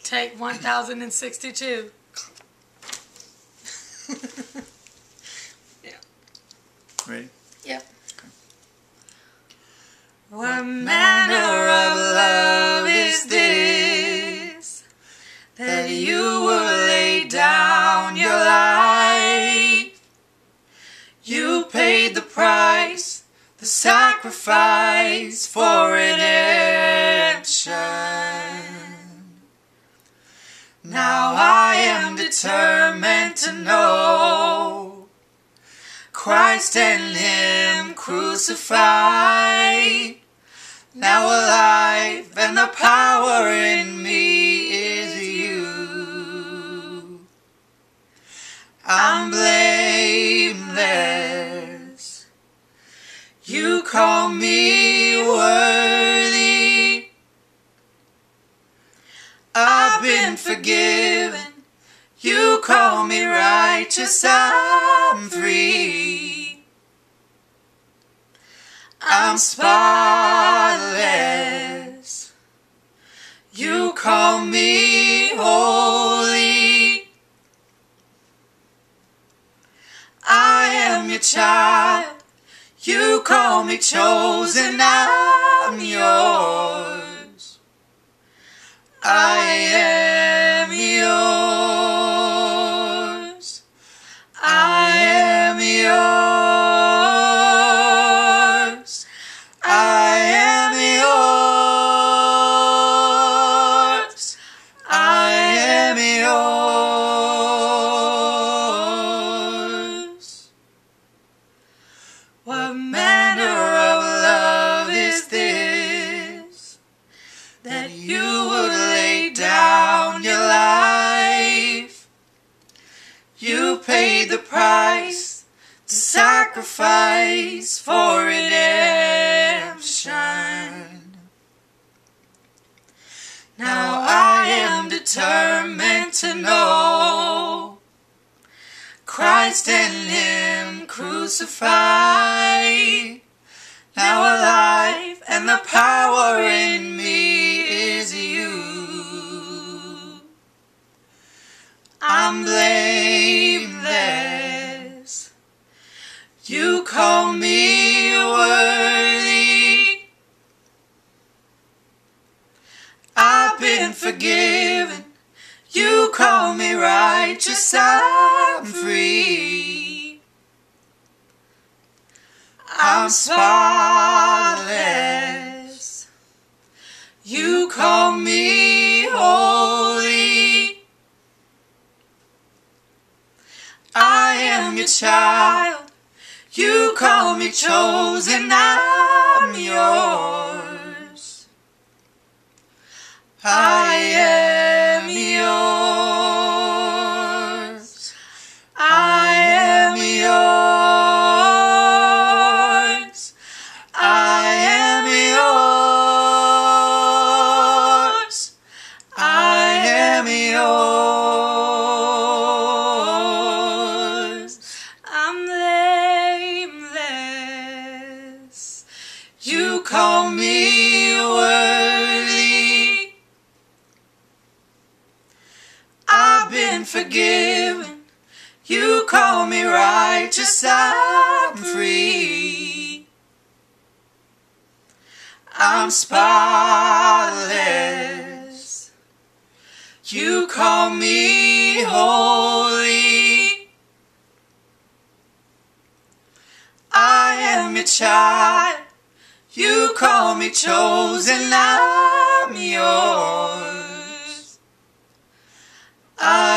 Take 1062. Yeah. Ready? Yep. Okay. What manner of love is this, that you will lay down your life? You paid the price, the sacrifice for redemption. Now I am determined to know Christ and Him crucified. Now alive, and the power in me is you. I'm blameless. You call me worthy. I've been forgiven. You call me righteous. I'm free. I'm spotless. You call me holy. I am your child. You call me chosen. I'm yours. I am yours. I am yours. I am yours. I am yours. What manner of love is this, that you would lay down your life? You paid the price, to sacrifice for redemption. Now I am determined to know Christ and Him crucified. Now alive, and the power in me is you. I'm blameless. You call me worthy. I've been forgiven. You call me righteous. I'm free. I'm spotless. You call me holy. I am your child. You call me chosen. I'm yours. I am yours. I am yours. I am yours. I am yours. I'm blameless. You call me worthy. I've been forgiven. You call me righteous. I'm free. I'm spotless. You call me holy. I am your child. You call me chosen. I'm yours.